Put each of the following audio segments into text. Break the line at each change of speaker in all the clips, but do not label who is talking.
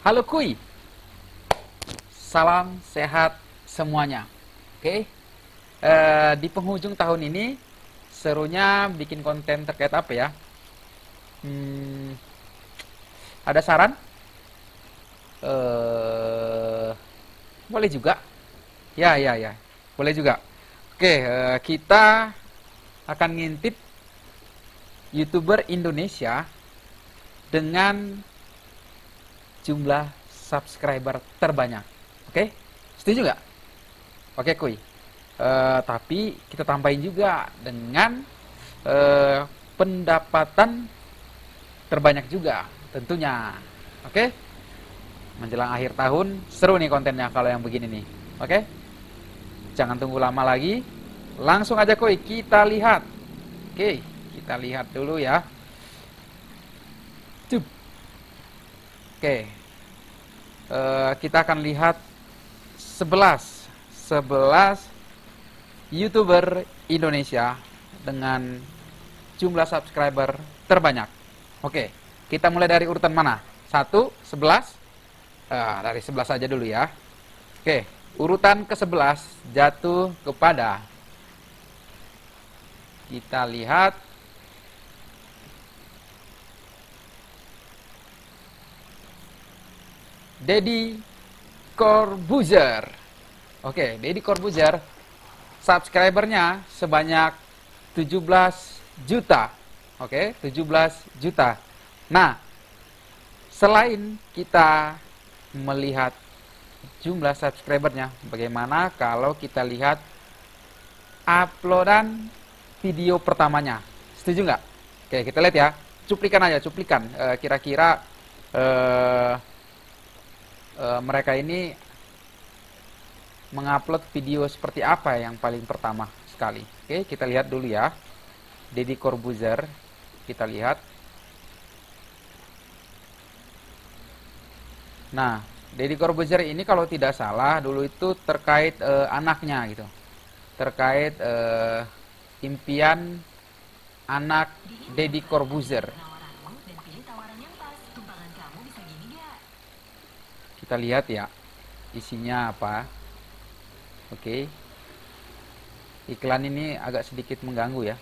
Halo Kuy, salam sehat semuanya. Oke, di penghujung tahun ini serunya bikin konten terkait apa ya? Hmm, ada saran? Eh, boleh juga. Ya, ya, ya, boleh juga. Oke, kita akan ngintip YouTuber Indonesia dengan jumlah subscriber terbanyak. Oke, setuju nggak? Oke, Kuy. Tapi kita tambahin juga dengan pendapatan terbanyak juga, tentunya. Oke, menjelang akhir tahun seru nih kontennya kalau yang begini nih. Oke, jangan tunggu lama lagi, langsung aja Kuy kita lihat. Oke, kita lihat dulu ya. Cup. Oke, kita akan lihat 11 YouTuber Indonesia dengan jumlah subscriber terbanyak. Oke, kita mulai dari urutan mana? 1, 11. Dari 11 aja dulu ya. Oke, urutan ke-11 jatuh kepada, kita lihat, Deddy Corbuzier. Oke, Deddy Corbuzier subscribernya sebanyak 17 juta. Oke, 17 juta. Nah, selain kita melihat jumlah subscribernya, bagaimana kalau kita lihat uploadan video pertamanya? Setuju nggak? Oke, kita lihat ya. Cuplikan aja, cuplikan. Kira-kira mereka ini mengupload video seperti apa yang paling pertama sekali. Oke, kita lihat dulu ya. Deddy Corbuzier, kita lihat. Nah, Deddy Corbuzier ini kalau tidak salah dulu itu terkait anaknya gitu. Terkait impian anak Deddy Corbuzier. Kita lihat ya, isinya apa. Oke, iklan ini agak sedikit mengganggu ya.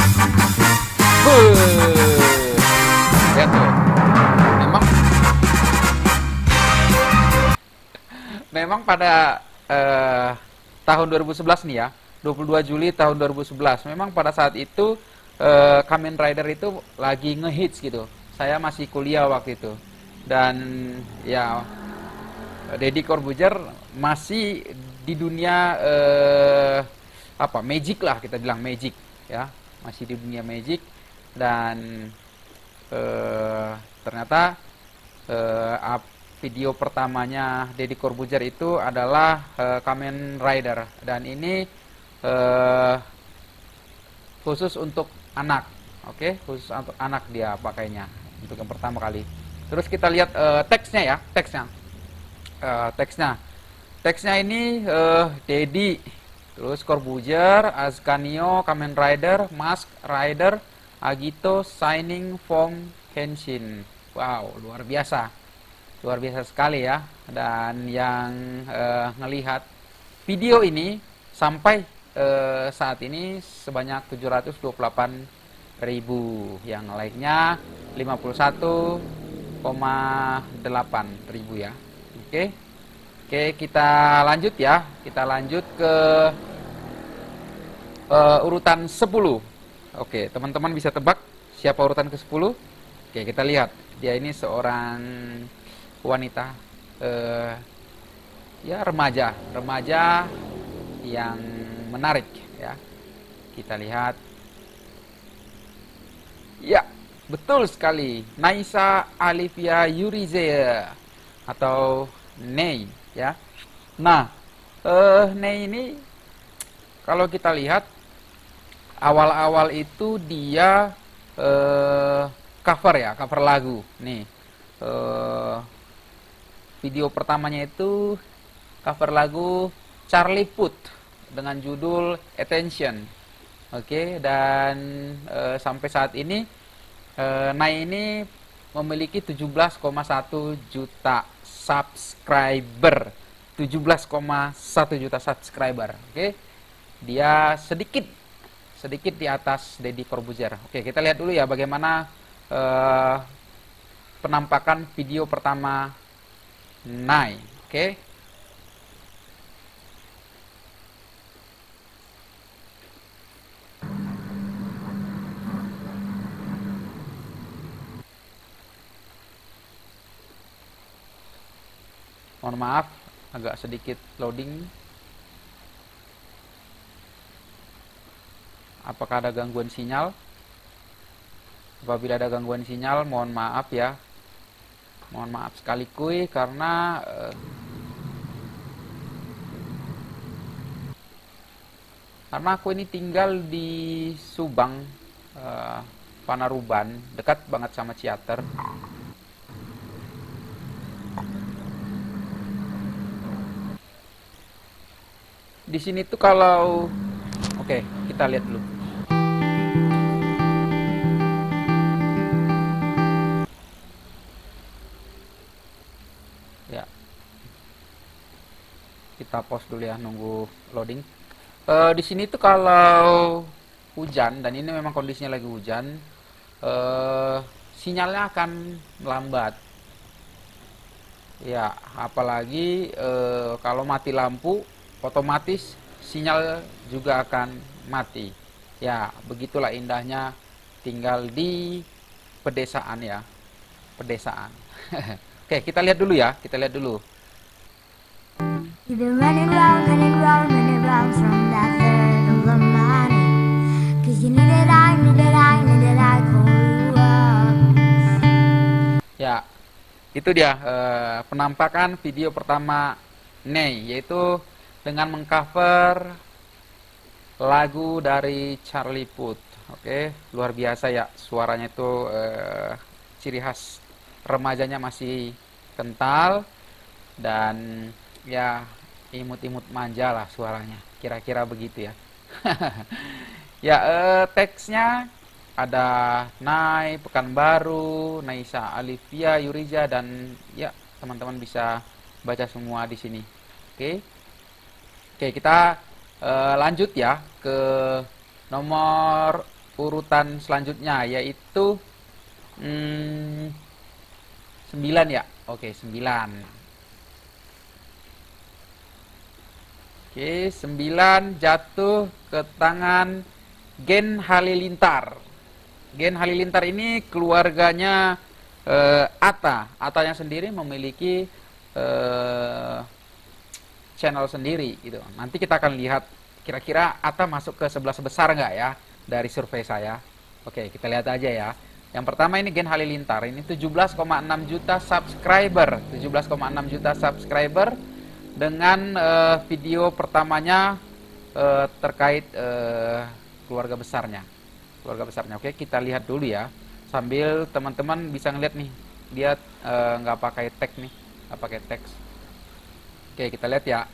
Lihat tuh, memang pada tahun 2011 nih ya, 22 Juli tahun 2011, memang pada saat itu Kamen Rider itu lagi ngehits gitu. Saya masih kuliah waktu itu, dan ya Deddy Corbuzier masih di dunia magic lah, kita bilang magic ya, masih di dunia magic. Dan ternyata video pertamanya Deddy Corbuzier itu adalah Kamen Rider, dan ini khusus untuk anak. Oke, khusus untuk anak dia pakainya untuk yang pertama kali. Terus kita lihat teksnya ya, teksnya ini Deddy, terus Corbuzier, Ascanio, Kamen Rider, Mask Rider, Agito, Shining Form, Kenshin. Wow, luar biasa sekali ya. Dan yang ngelihat video ini sampai saat ini sebanyak 728.000, yang like-nya 51,8 ribu ya. Oke, kita lanjut ya. Kita lanjut ke urutan 10. Oke, teman-teman bisa tebak siapa urutan ke-10? Oke, kita lihat. Dia ini seorang wanita, ya remaja yang menarik ya. Kita lihat. Ya, betul sekali. Naisa Alivia Yurizea atau Nei ya. Nah, Nei ini kalau kita lihat awal-awal itu dia cover lagu nih. Video pertamanya itu cover lagu Charlie Puth dengan judul Attention. Oke, dan sampai saat ini Nai ini memiliki 17,1 juta subscriber, 17,1 juta subscriber. Oke, dia sedikit di atas Deddy Corbuzier. Oke, kita lihat dulu ya bagaimana penampakan video pertama Nay. Oke. Mohon maaf, agak sedikit loading. Apakah ada gangguan sinyal? Apabila ada gangguan sinyal, mohon maaf ya. Mohon maaf sekali kuy, karena aku ini tinggal di Subang, Panaruban, dekat banget sama Ciater. Di sini tuh kalau oke, kita lihat dulu. Ya. Kita pause dulu ya, nunggu loading. Di sini tuh kalau hujan, dan ini memang kondisinya lagi hujan, sinyalnya akan melambat. Ya, apalagi kalau mati lampu, otomatis sinyal juga akan mati. Ya, begitulah indahnya tinggal di pedesaan ya. Pedesaan. Oke, kita lihat dulu ya. Kita lihat dulu. Ya, itu dia penampakan video pertama Nay, yaitu dengan mengcover lagu dari Charlie Puth. Oke, luar biasa ya, suaranya itu ciri khas remajanya masih kental, dan ya imut-imut manja lah suaranya, kira-kira begitu ya. Ya, teksnya ada Nay, Pekanbaru, Naisa Alivia, Yuriza, dan ya teman-teman bisa baca semua di sini. Oke. Oke, kita lanjut ya ke nomor urutan selanjutnya, yaitu 9 ya. Oke, 9. Oke, 9 jatuh ke tangan Gen Halilintar. Gen Halilintar ini keluarganya Atanya sendiri memiliki channel sendiri gitu. Nanti kita akan lihat kira-kira Atta masuk ke 11 besar nggak ya dari survei saya. Oke, kita lihat aja ya. Yang pertama ini Gen Halilintar, ini 17,6 juta subscriber, 17,6 juta subscriber dengan video pertamanya terkait keluarga besarnya. Keluarga besarnya. Oke, kita lihat dulu ya. Sambil teman-teman bisa ngeliat nih, dia nggak pakai tag nih, nggak pakai teks. Oke, kita lihat ya.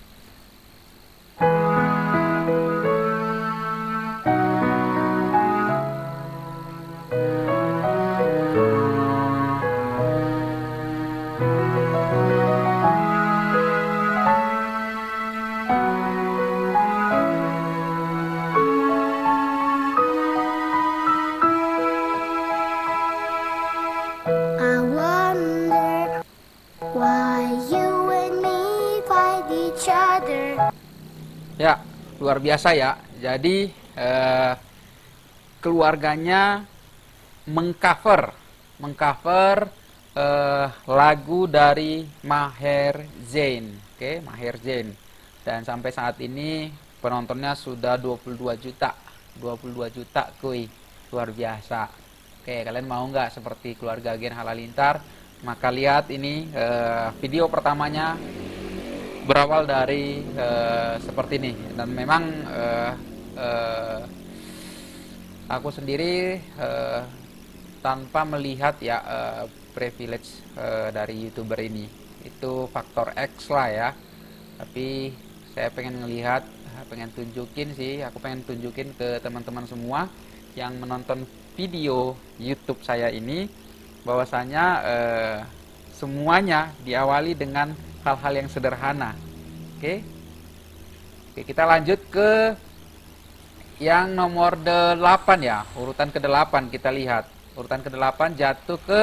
Ya, luar biasa ya. Jadi keluarganya mengcover lagu dari Maher Zain. Oke, Maher Zain. Dan sampai saat ini penontonnya sudah 22 juta. 22 juta kuy. Luar biasa. Oke, kalian mau nggak seperti keluarga Gen Halilintar? Maka lihat ini video pertamanya berawal dari seperti ini, dan memang aku sendiri tanpa melihat ya privilege dari YouTuber ini, itu faktor X lah ya, tapi saya pengen ngelihat, pengen tunjukin sih, aku pengen tunjukin ke teman-teman semua yang menonton video YouTube saya ini bahwasanya semuanya diawali dengan hal-hal yang sederhana. Oke. Oke, kita lanjut ke yang nomor 8 ya, urutan ke-8 kita lihat. Urutan ke-8 jatuh ke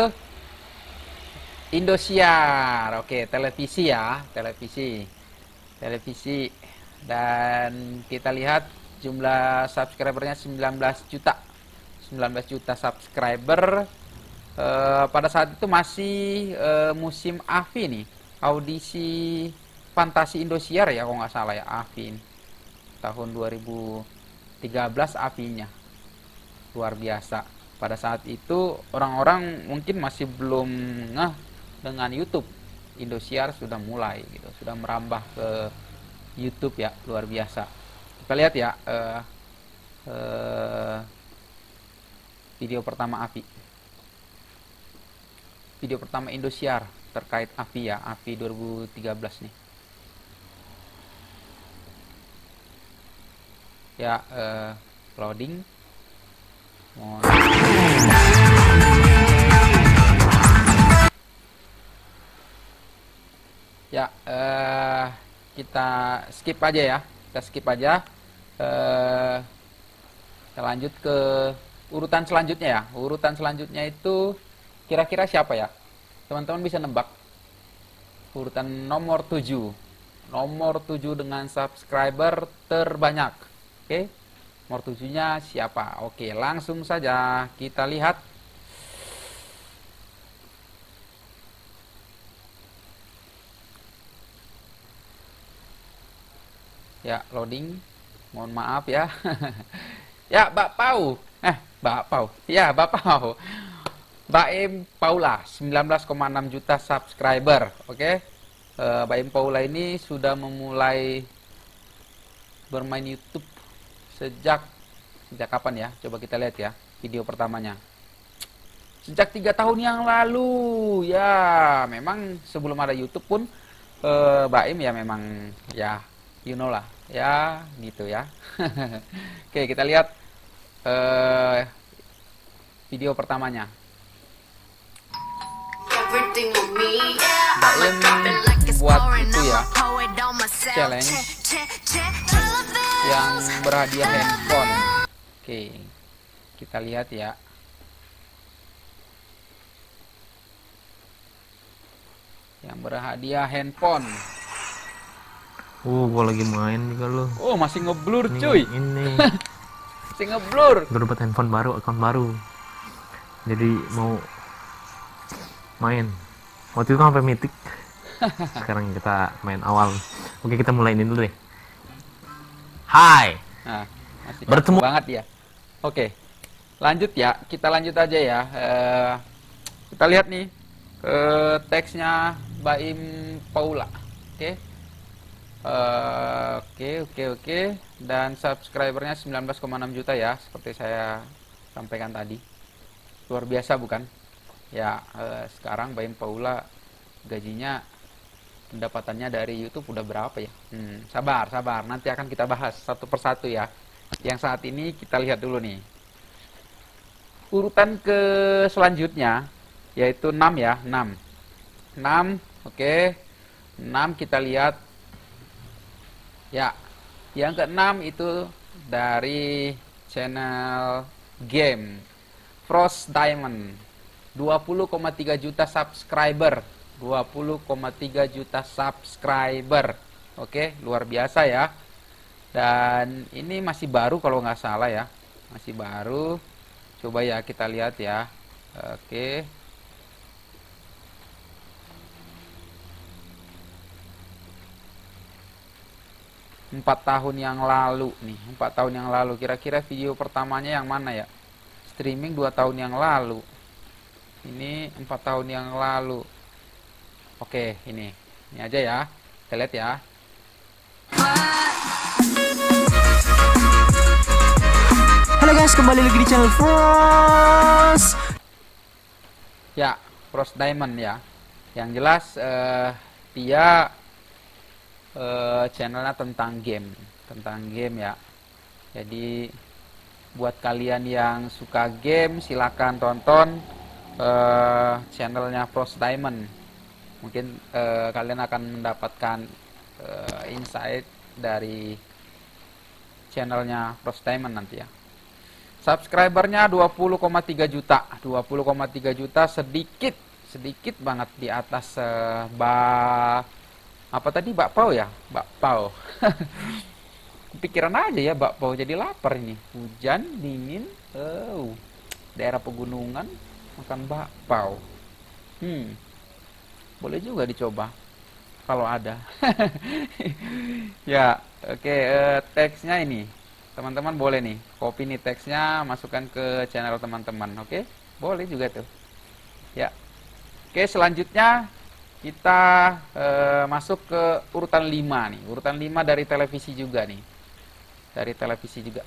Indosiar. Oke, televisi ya, televisi. Televisi. Dan kita lihat jumlah subscribernya 19 juta. 19 juta subscriber. Pada saat itu masih musim AFI nih, audisi Fantasi Indosiar ya, kalau nggak salah ya, AFI tahun 2013 AFI-nya. Luar biasa. Pada saat itu orang-orang mungkin masih belum ngeh dengan YouTube. Indosiar sudah mulai gitu, sudah merambah ke YouTube ya, luar biasa. Kita lihat ya video pertama AFI. Video pertama Indosiar terkait AFI ya, AFI 2013 nih. Ya, loading. Ya, kita skip aja ya. Kita skip aja. Kita lanjut ke urutan selanjutnya ya. Urutan selanjutnya itu kira-kira siapa ya? Teman-teman bisa nebak. Urutan nomor 7. Nomor 7 dengan subscriber terbanyak. Oke. Nomor 7-nya siapa? Oke, langsung saja kita lihat. Ya, loading. Mohon maaf ya. Ya, Mbak Pau. Mbak Pau. Ya, Mbak Pau. Baim Paula 19,6 juta subscriber. Oke. Baim Paula ini sudah memulai bermain YouTube sejak kapan ya? Coba kita lihat ya video pertamanya. Sejak 3 tahun yang lalu. Ya, memang sebelum ada YouTube pun Baim ya memang ya you know lah. Ya, gitu ya. Oke, kita lihat video pertamanya. Baim buat itu ya, challenge yang berhadiah handphone. Oke, kita lihat ya. Yang berhadiah handphone.
Gua lagi main juga lo.
Oh, masih ngeblur cuy.
Ini.
Masih ngeblur.
Gue dapat handphone baru, akun baru. Jadi mau main. Waktu itu sampai mythic. Sekarang kita main awal. Oke, kita mulai ini dulu deh. Hai.
Nah, masih
bertemu
banget ya. Oke. Lanjut ya. Kita lanjut aja ya. Kita lihat nih teksnya Baim Paula. Oke. Oke. Dan subscribernya 19,6 juta ya, seperti saya sampaikan tadi. Luar biasa bukan? Ya, sekarang Baim Paula gajinya, pendapatannya dari YouTube udah berapa ya? Sabar. Nanti akan kita bahas satu persatu ya. Yang saat ini kita lihat dulu nih. Urutan ke selanjutnya yaitu 6 ya, 6. Oke. 6 kita lihat. Ya, yang ke-6 itu dari channel game Frost Diamond, 20,3 juta subscriber. 20,3 juta subscriber. Oke, luar biasa ya. Dan ini masih baru kalau nggak salah ya. Masih baru. Coba ya kita lihat ya. Oke. 4 tahun yang lalu nih, 4 tahun yang lalu. Kira-kira video pertamanya yang mana ya? Streaming 2 tahun yang lalu. Ini 4 tahun yang lalu. Oke, ini aja ya. Kita lihat ya.
Halo guys, kembali lagi di channel Frost.
Ya, Frost Diamond ya. Yang jelas dia channelnya tentang game ya. Jadi buat kalian yang suka game, silakan tonton channelnya Frost Diamond. Mungkin kalian akan mendapatkan insight dari channelnya Prostainment nanti ya. Subscribernya 20,3 juta. 20,3 juta sedikit banget di atas apa tadi, bakpao ya? Bakpao. Kepikiran aja ya bakpao, jadi lapar ini. Hujan, dingin, daerah pegunungan makan bakpao. Boleh juga dicoba kalau ada. Ya, oke, teksnya ini. Teman-teman boleh nih, copy nih teksnya, masukkan ke channel teman-teman, oke? Boleh juga tuh. Ya. Oke, selanjutnya kita masuk ke urutan 5 nih. Urutan 5 dari televisi juga nih. Dari televisi juga.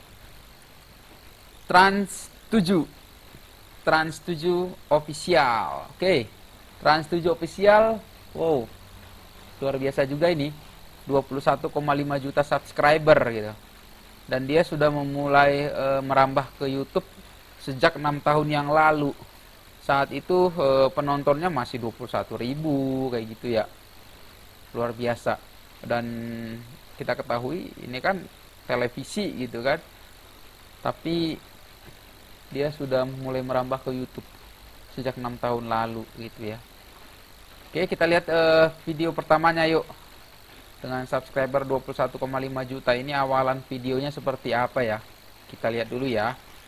Trans 7. Trans 7 official. Oke. Trans 7 official. Wow. Luar biasa juga ini. 21,5 juta subscriber gitu. Dan dia sudah memulai merambah ke YouTube sejak 6 tahun yang lalu. Saat itu penontonnya masih 21.000 kayak gitu ya. Luar biasa. Dan kita ketahui ini kan televisi gitu kan. Tapi dia sudah mulai merambah ke YouTube sejak 6 tahun lalu gitu ya. Oke, kita lihat video pertamanya yuk. Dengan subscriber 21,5 juta ini awalan videonya seperti apa ya? Kita lihat dulu ya.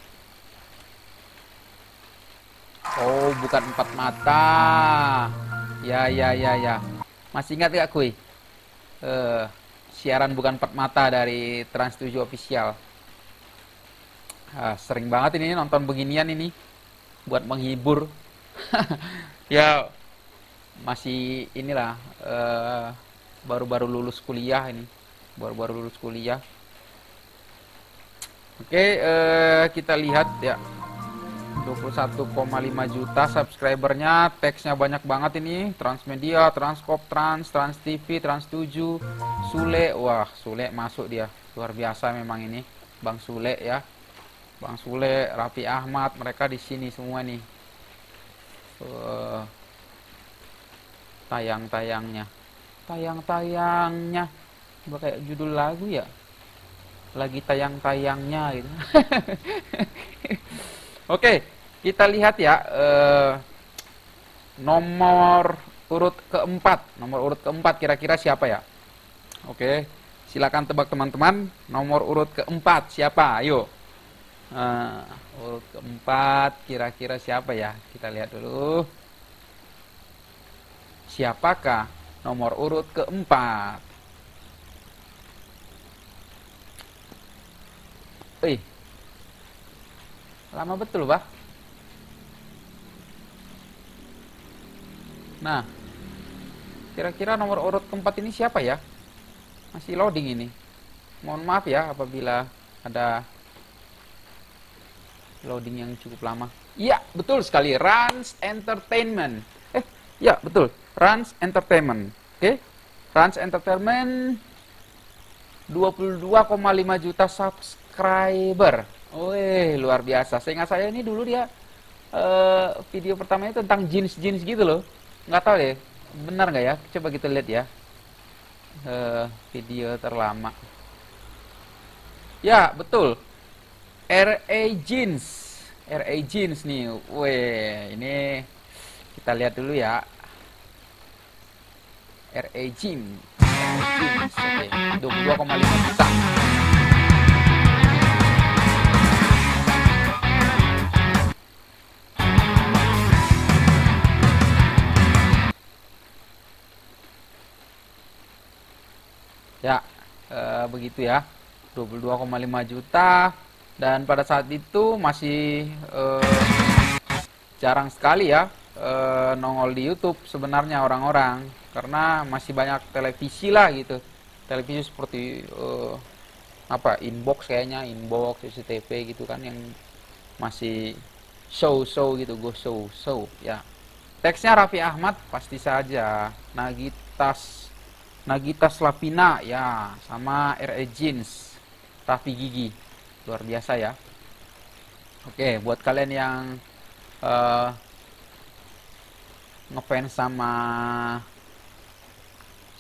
Oh, bukan 4 mata. Ya. Masih ingat gak kuy? Siaran bukan 4 mata dari Trans 7 official. Sering banget ini nonton beginian ini buat menghibur. Ya, masih inilah baru-baru lulus kuliah ini. Baru-baru lulus kuliah. Oke, kita lihat ya. 21,5 juta subscribernya, teksnya banyak banget ini. Transmedia, Transkop, Trans TV, Trans 7, Sule. Wah, Sule masuk dia. Luar biasa memang ini. Bang Sule ya. Bang Sule, Raffi Ahmad, mereka di sini semua nih. Tayang-tayangnya. Kayak judul lagu ya. Lagi tayang-tayangnya gitu. Oke, kita lihat ya nomor urut keempat. Nomor urut keempat kira-kira siapa ya? Oke, silakan tebak teman-teman. Nomor urut keempat siapa? Ayo. Urut keempat kira-kira siapa ya? Kita lihat dulu. Siapakah nomor urut keempat? Lama betul, Bah. Nah, kira-kira nomor urut keempat ini siapa ya? Masih loading ini. Mohon maaf ya apabila ada loading yang cukup lama. Iya, betul sekali. Rans Entertainment. Ya, betul. Rans Entertainment. Oke. Rans Entertainment 22,5 juta subscriber. Wih, luar biasa. Seingat saya ini dulu dia video pertamanya tentang jeans-jeans gitu loh. Nggak tahu deh, benar nggak ya? Coba kita lihat ya. Video terlama. Ya, betul. RA Jeans. RA Jeans nih. Wih, ini kita lihat dulu ya. RA Jeans. Oke, 22,5 juta. Ya, begitu ya, 22,5 juta. Dan pada saat itu masih jarang sekali ya nongol di YouTube sebenarnya orang-orang, karena masih banyak televisi lah gitu. Televisi seperti Inbox kayaknya, Inbox, SCTV gitu kan, yang masih show gitu, go show ya. Teksnya Raffi Ahmad pasti saja, Nagita Slavina ya, sama RA Jeans, Raffi Gigi. Luar biasa ya. Oke, buat kalian yang ngefans sama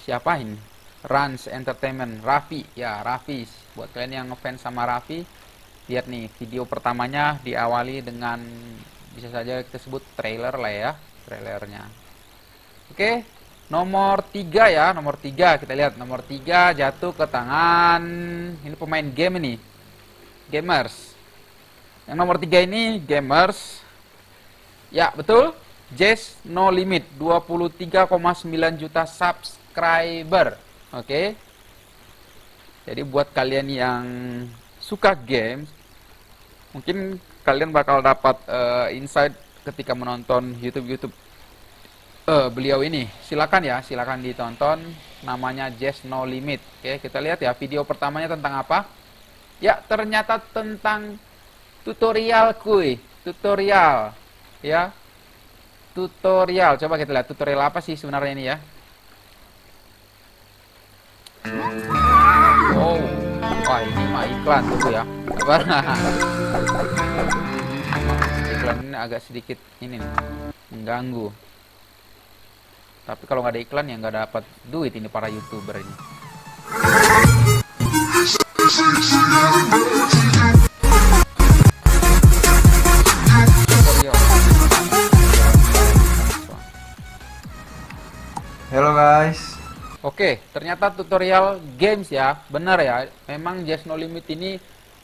siapa ini? Rans Entertainment, Raffi. Ya, Raffi. Buat kalian yang ngefans sama Raffi, lihat nih video pertamanya diawali dengan bisa saja kita sebut trailer lah ya, trailernya. Oke, nomor 3 ya, nomor 3 kita lihat, nomor 3 jatuh ke tangan ini pemain game ini, Gamers. Yang nomor 3 ini Gamers. Ya, betul. Jazz No Limit 23,9 juta subscriber. Oke. Jadi buat kalian yang suka games, mungkin kalian bakal dapat insight ketika menonton YouTube beliau ini. Silakan ya, silakan ditonton. Namanya Jazz No Limit. Oke, kita lihat ya video pertamanya tentang apa. Ya, ternyata tentang tutorial kuy, tutorial ya. Tutorial, coba kita lihat tutorial apa sih sebenarnya ini ya. Oh, wah ini mah iklan dulu ya. Sabar. Iklan ini agak sedikit ini nih, mengganggu. Tapi kalau nggak ada iklan ya nggak dapat duit ini para YouTuber ini.
Halo guys.
Oke, ternyata tutorial games ya, benar ya. Memang Jazz No Limit ini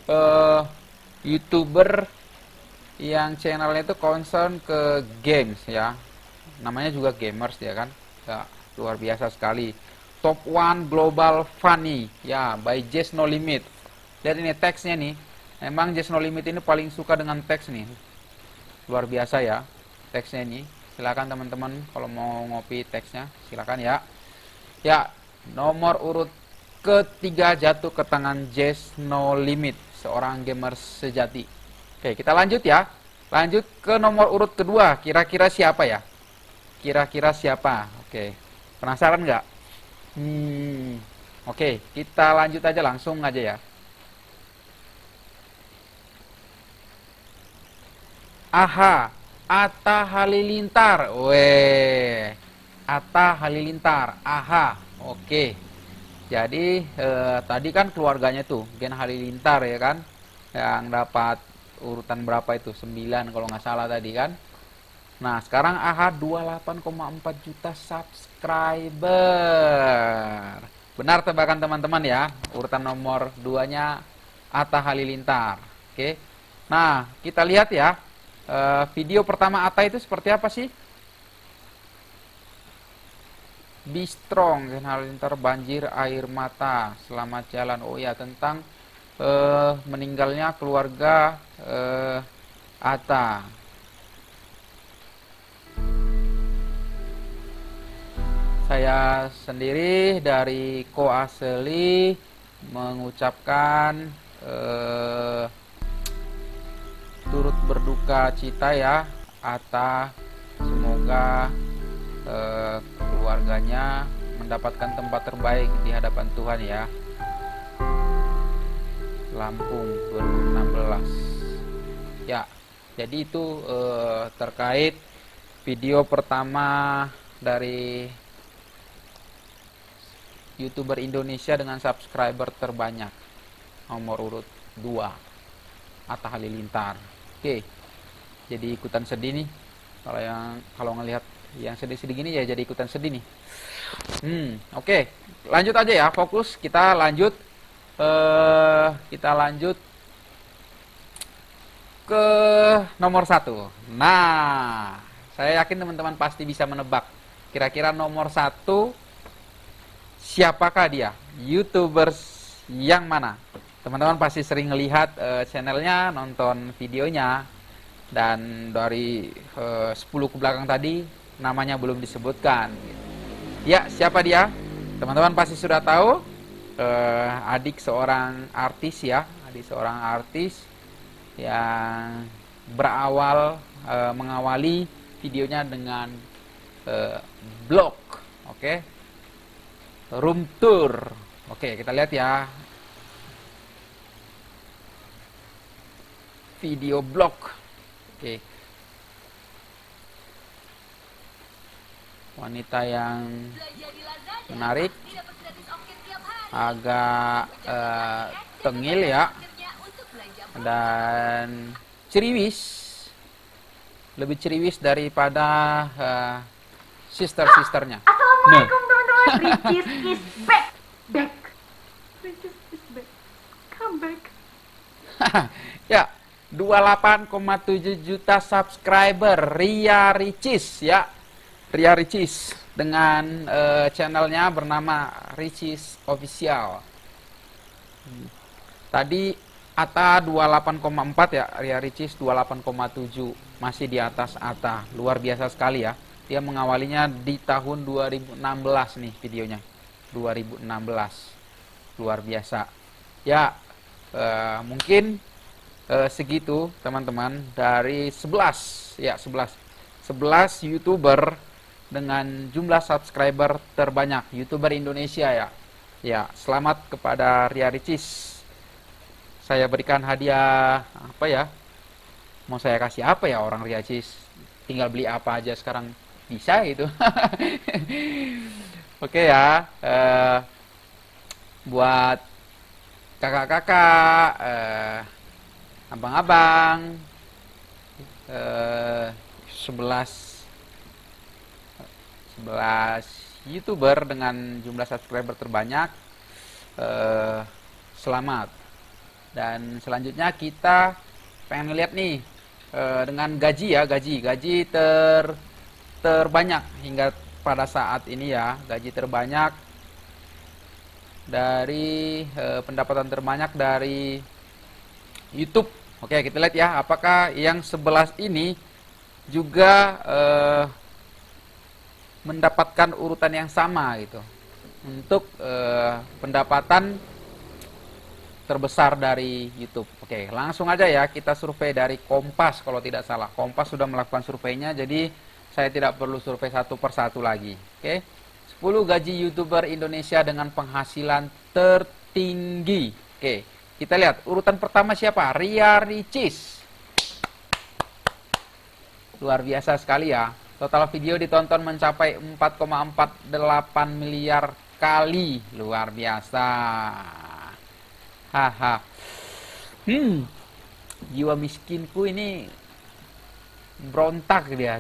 YouTuber yang channelnya itu concern ke games ya. Namanya juga Gamers ya kan. Ya, luar biasa sekali. Top 1 Global Funny ya, by Jazz No Limit. Lihat ini teksnya nih. Memang Jazz No Limit ini paling suka dengan teks nih. Luar biasa ya teksnya ini. Silakan teman-teman kalau mau ngopi teksnya, silakan ya. Ya, nomor urut ketiga jatuh ke tangan Jazz No Limit, seorang gamer sejati. Oke, kita lanjut ya. Lanjut ke nomor urut kedua. Kira-kira siapa ya? Kira-kira siapa? Oke, penasaran nggak? Oke, kita lanjut aja, langsung aja ya. Aha, Atta Halilintar. Weh, Atta Halilintar. Aha. Oke. Jadi tadi kan keluarganya tuh Gen Halilintar ya kan, yang dapat urutan berapa itu? 9 kalau nggak salah tadi kan. Nah, sekarang AHA 28,4 juta subscriber. Benar tebakan teman-teman ya. Urutan nomor 2-nya Atta Halilintar. Oke. Nah, kita lihat ya. Video pertama Atta itu seperti apa sih? Be strong, Gen Halilintar banjir air mata, selamat jalan. Oh ya, tentang meninggalnya keluarga Atta. Saya sendiri dari Ko Asli mengucapkan turut berduka cita ya Atta. Semoga keluarganya mendapatkan tempat terbaik di hadapan Tuhan ya. Lampung 2016 ya. Jadi itu terkait video pertama dari YouTuber Indonesia dengan subscriber terbanyak, nomor urut 2 Atta Halilintar. Oke, jadi ikutan sedih nih kalau ngelihat yang sedih-sedih gini ya, jadi ikutan sedih nih. Oke, lanjut aja ya, fokus kita lanjut ke nomor 1. Nah, saya yakin teman-teman pasti bisa menebak kira-kira nomor 1 siapakah dia, YouTubers yang mana. Teman-teman pasti sering melihat channelnya, nonton videonya, dan dari 10 ke belakang tadi namanya belum disebutkan. Ya, siapa dia? Teman-teman pasti sudah tahu. Adik seorang artis ya, adik seorang artis yang berawal mengawali videonya dengan blog, oke, room tour. Oke, kita lihat ya. Video blog. Oke. wanita yang menarik, agak tengil ya, dan ceriwis, lebih ceriwis daripada sister-sisternya.
Assalamualaikum teman-teman. Ricis is back. Ricis is back. Come back.
Ya, 28,7 juta subscriber Ria Ricis ya. Ria Ricis dengan channelnya bernama Ricis Official. Tadi Ata 28,4 ya, Ria Ricis 28,7, masih di atas Ata. Luar biasa sekali ya. Dia mengawalinya di tahun 2016 nih videonya. 2016. Luar biasa. Ya, mungkin segitu teman-teman dari 11 YouTuber dengan jumlah subscriber terbanyak, YouTuber Indonesia ya. Ya, selamat kepada Ria Ricis. Saya berikan hadiah apa ya? Mau saya kasih apa ya orang Ria Ricis? Tinggal beli apa aja sekarang bisa gitu. Oke ya, buat kakak-kakak, abang-abang, 11 YouTuber dengan jumlah subscriber terbanyak, selamat. Dan selanjutnya kita pengen lihat nih dengan gaji ya, gaji terbanyak hingga pada saat ini ya, gaji terbanyak dari pendapatan terbanyak dari YouTube. Oke, kita lihat ya, apakah yang 11 ini juga mendapatkan urutan yang sama gitu untuk pendapatan terbesar dari YouTube. Oke, langsung aja ya, kita survei dari Kompas kalau tidak salah. Kompas sudah melakukan surveinya, jadi saya tidak perlu survei satu persatu lagi. Oke, 10 gaji YouTuber Indonesia dengan penghasilan tertinggi. Oke, kita lihat urutan pertama siapa? Ria Ricis. Luar biasa sekali ya. Total video ditonton mencapai 4,48 miliar kali. Luar biasa. Haha. Jiwa miskinku ini berontak dia.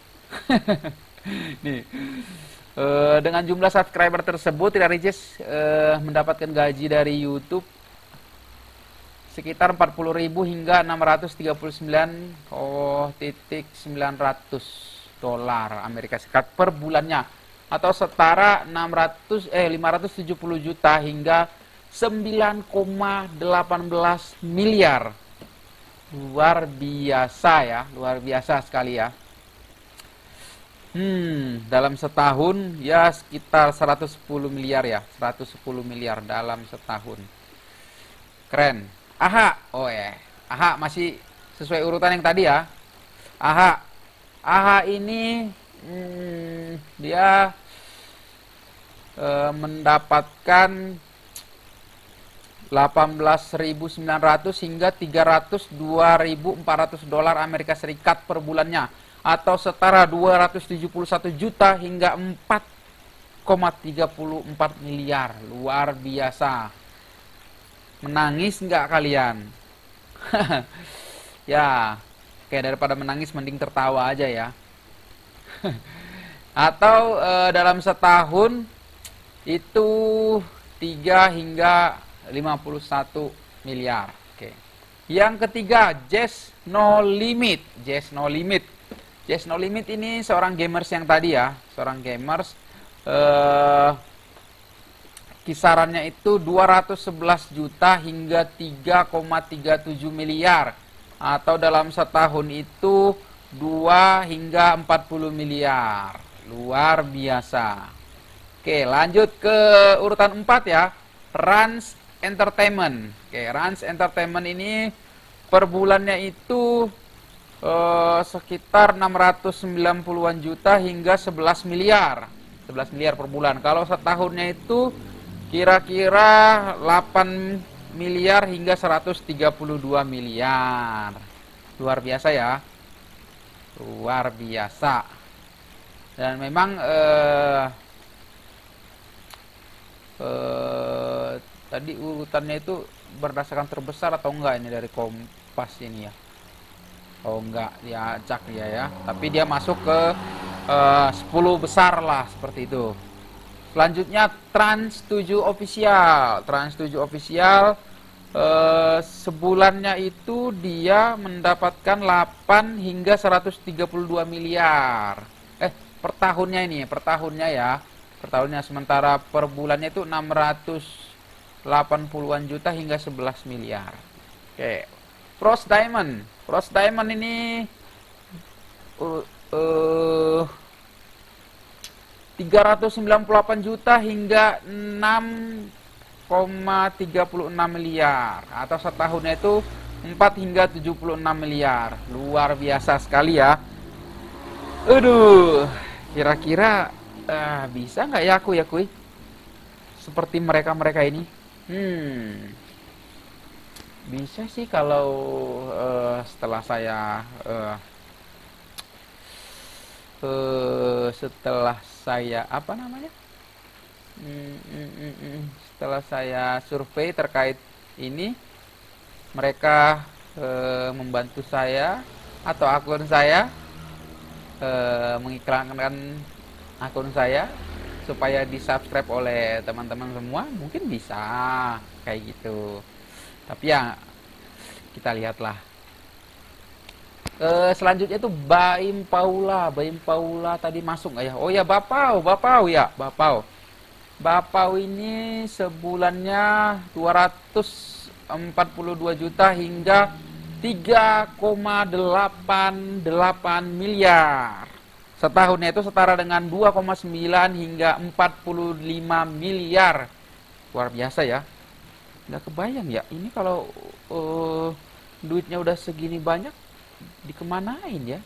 Nih. Dengan jumlah subscriber tersebut, Ria Ricis mendapatkan gaji dari YouTube sekitar 40.000 hingga 639,900 dolar Amerika Serikat per bulannya, atau setara 570 juta hingga 9,18 miliar. Luar biasa ya, luar biasa sekali ya. Dalam setahun ya sekitar 110 miliar ya, 110 miliar dalam setahun. Keren. Aha, oh ya, Aha masih sesuai urutan yang tadi ya. Aha ini dia mendapatkan 18.900 hingga 302.400 dolar Amerika Serikat per bulannya, atau setara 271 juta hingga 4,34 miliar. Luar biasa. Menangis nggak kalian? Ya, kayak daripada menangis mending tertawa aja ya. Atau dalam setahun itu 3 hingga 51 miliar. Oke. Yang ketiga, Jess No Limit. Jess No Limit. Jess No Limit ini seorang gamers yang tadi ya, seorang gamers kisarannya itu 211 juta hingga 3,37 miliar, atau dalam setahun itu 2 hingga 40 miliar. Luar biasa. Oke, lanjut ke urutan 4 ya. Rans Entertainment. Oke, Rans Entertainment ini per bulannya itu sekitar 690-an juta hingga 11 miliar. 11 miliar per bulan. Kalau setahunnya itu kira-kira 8 miliar hingga 132 miliar. Luar biasa ya. Luar biasa. Dan memang tadi urutannya itu berdasarkan terbesar atau enggak ini dari Kompas ini ya. Oh enggak, dia acak dia ya. Tapi dia masuk ke 10 besar lah seperti itu. Selanjutnya Trans 7 Official. Trans 7 Official sebulannya itu dia mendapatkan 8 hingga 132 miliar. Per tahunnya ini, per tahunnya ya. Per tahunnya, sementara per bulannya itu 680-an juta hingga 11 miliar. Oke. Frost Diamond. Frost Diamond ini 398 juta hingga 6,36 miliar, atau setahunnya itu 4 hingga 76 miliar. Luar biasa sekali ya. Aduh, kira-kira bisa nggak ya aku ya kuy seperti mereka ini? Bisa sih kalau setelah saya apa namanya, setelah saya survei terkait ini, mereka membantu saya atau akun saya mengiklankan akun saya supaya di subscribe oleh teman-teman semua, mungkin bisa kayak gitu. Tapi ya kita lihatlah. Selanjutnya itu Baim Paula. Baim Paula tadi masuk nggak ya? Oh ya, Bapau ya, Bapau. Bapau ini sebulannya 242 juta hingga 3,88 miliar. Setahunnya itu setara dengan 2,9 hingga 45 miliar. Luar biasa ya. Nggak kebayang ya, ini kalau duitnya udah segini banyak dikemanain ya.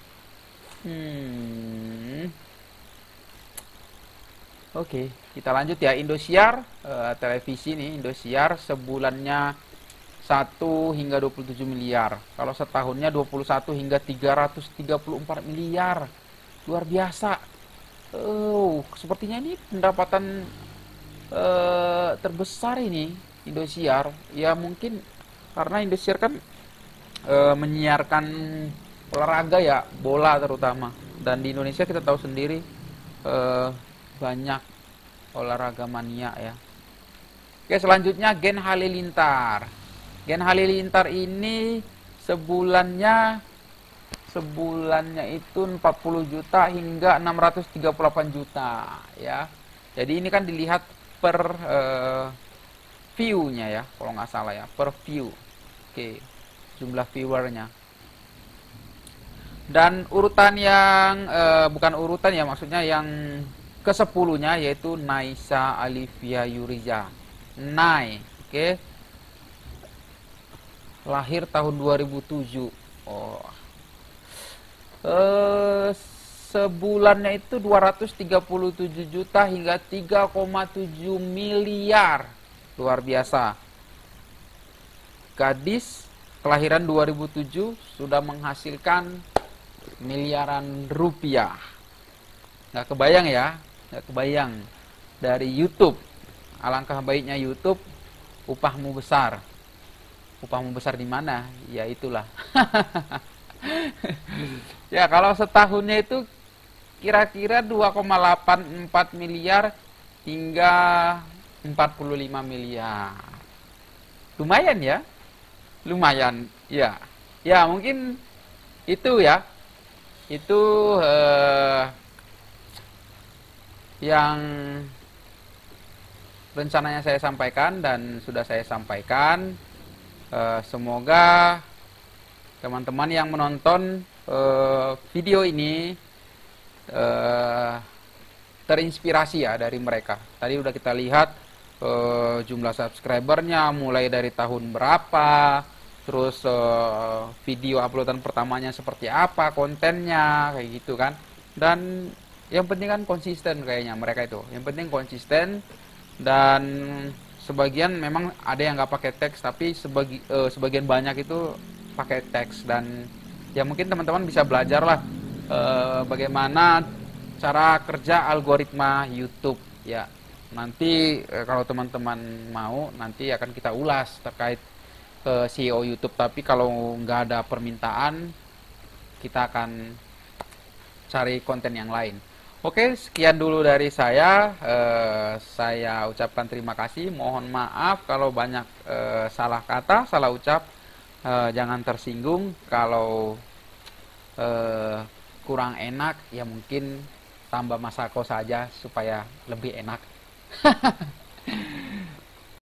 Oke, kita lanjut ya. Indosiar, televisi nih, Indosiar sebulannya 1 hingga 27 miliar. Kalau setahunnya 21 hingga 334 miliar. Luar biasa. Sepertinya ini pendapatan terbesar ini Indosiar. Ya mungkin karena Indosiar kan menyiarkan olahraga ya, bola terutama. Dan di Indonesia kita tahu sendiri banyak olahraga mania ya. Oke, selanjutnya Gen Halilintar. Gen Halilintar ini sebulannya itu 40 juta hingga 638 juta ya. Jadi ini kan dilihat per view-nya ya, kalau nggak salah ya, per view. Oke, jumlah viewernya. Dan urutan yang bukan urutan ya, maksudnya yang ke-10-nya yaitu Naisa Alivia Yuriza. Nai, oke. Lahir tahun 2007. Sebulannya itu 237 juta hingga 3,7 miliar. Luar biasa. Gadis kelahiran 2007 sudah menghasilkan miliaran rupiah. Nggak kebayang ya, nggak kebayang. Dari YouTube, alangkah baiknya YouTube, upahmu besar. Upahmu besar di mana? Ya itulah. Ya kalau setahunnya itu kira-kira 2,84 miliar hingga 45 miliar. Lumayan ya. Lumayan. Ya. Ya, mungkin itu ya. Itu yang rencananya saya sampaikan dan sudah saya sampaikan. Semoga teman-teman yang menonton video ini terinspirasi ya dari mereka. Tadi udah kita lihat jumlah subscribernya mulai dari tahun berapa, terus video uploadan pertamanya seperti apa, kontennya kayak gitu kan. Dan yang penting kan konsisten kayaknya mereka itu. Yang penting konsisten, dan sebagian memang ada yang nggak pakai teks, tapi sebagian banyak itu pakai teks. Dan ya mungkin teman-teman bisa belajar lah bagaimana cara kerja algoritma YouTube ya. Nanti kalau teman-teman mau, nanti akan kita ulas terkait SEO YouTube. Tapi kalau nggak ada permintaan, kita akan cari konten yang lain. Oke, sekian dulu dari saya. Saya ucapkan terima kasih. Mohon maaf kalau banyak salah kata, salah ucap. Jangan tersinggung. Kalau kurang enak, ya mungkin tambah masako saja supaya lebih enak.